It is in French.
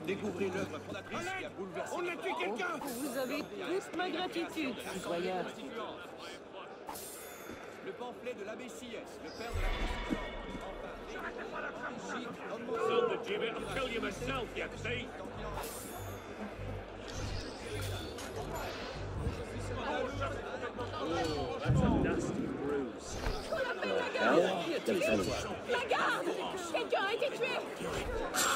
Découvrez l'œuvre fondatrice qui a bouleversé... On a tué quelqu'un! Vous avez toute ma gratitude, citoyen. Le pamphlet de l'abbé Sieyès, le père de la Constitution. Son the gibbet, I'll kill you myself, you see? Oh, that's a nasty bruise. La garde! Quelqu'un a été tué!